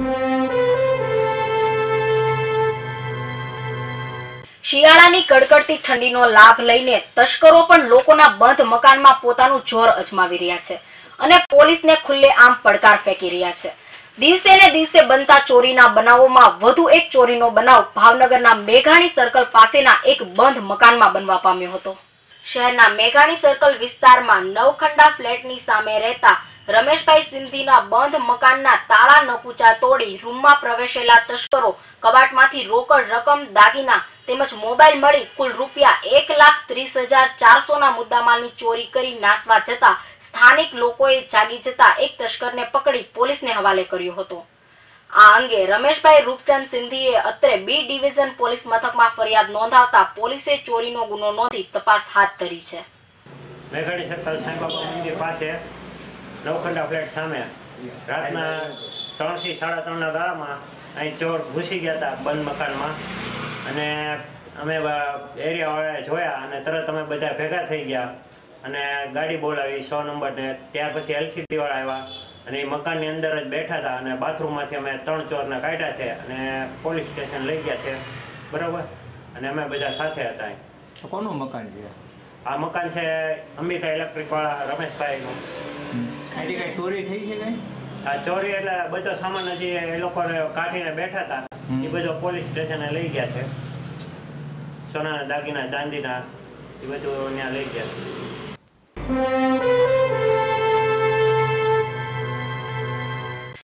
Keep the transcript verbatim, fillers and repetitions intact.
શિયાળાની કડકડતી ઠંડીનો લાભ લઈને તસ્કરો પણ લોકોના બંધ મકાનમાં પોતાનું જોર અજમાવી રહ્યા છે અને પોલીસને ખુલ્લેઆમ પડકાર ફેંકી રહ્યા છે। દિવસે ને દિવસે બનતા ચોરીના બનાવોમાં વધુ એક ચોરીનો બનાવ ભાવનગરના મેઘાણી સર્કલ પાસેના એક બંધ મકાનમાં બનવા પામ્યો હતો। શહેરના મેઘાણી સર્કલ વિસ્તારમાં નવખંડા ફ્લેટની સામે રહેતા રમેશભાઈ સિંધીના બંધ મકાનના તાળા નકુચા તોડી રૂમમાં પ્રવેશેલા તસ્કરો કબાટમાંથી રોકડ રકમ, દાગીના તેમજ મોબાઈલ મળી કુલ રૂપિયા એક લાખ ત્રીસ હજાર ચારસો ના મુદ્દામાલની ચોરી કરી નાસવા જતા સ્થાનિક લોકોએ જાગી જતા એક તસ્કરને પકડી પોલીસને હવાલે કર્યો હતો। આ અંગે રમેશભાઈ રૂપચંદ સિંધીએ અત્રે બી ડિવિઝન પોલીસ મથકમાં ફરિયાદ નોંધાવતા પોલીસે ચોરીનો ગુનો નોંધી તપાસ હાથ ધરી છે। મેઘાણી સર્કલ સાંઈબાબા મંદિર પાસે નવખંડા ફ્લેટ સામે રાતના ત્રણ થી સાડા ત્રણ ના ગાળામાં અહીં ચોર ઘૂસી ગયા હતા બંધ મકાનમાં અને અમે એરિયાવાળાએ જોયા અને તરત અમે બધા ભેગા થઈ ગયા અને ગાડી બોલાવી સો નંબર ને ત્યાર પછી એલસીબી વાળા આવ્યા અને એ મકાનની અંદર જ બેઠા હતા અને બાથરૂમમાંથી અમે ત્રણ ચોરને કાઢ્યા છે અને પોલીસ સ્ટેશન લઈ ગયા છે, બરાબર। અને અમે બધા સાથે હતા। કોનું મકાન છે આ? મકાન છે અંબિકા ઇલેક્ટ્રિક વાળા રમેશભાઈનું। કઈ કઈ ચોરી થઈ છે કઈ? આ ચોરી એટલે બધો સામાન હજી એ લોકોને કાઢીને બેઠા હતા એ બધો પોલીસ સ્ટેશને લઈ ગયા છે। સોનાના દાગીના, ચાંદીના એ બધું ત્યાં લઈ ગયા છે।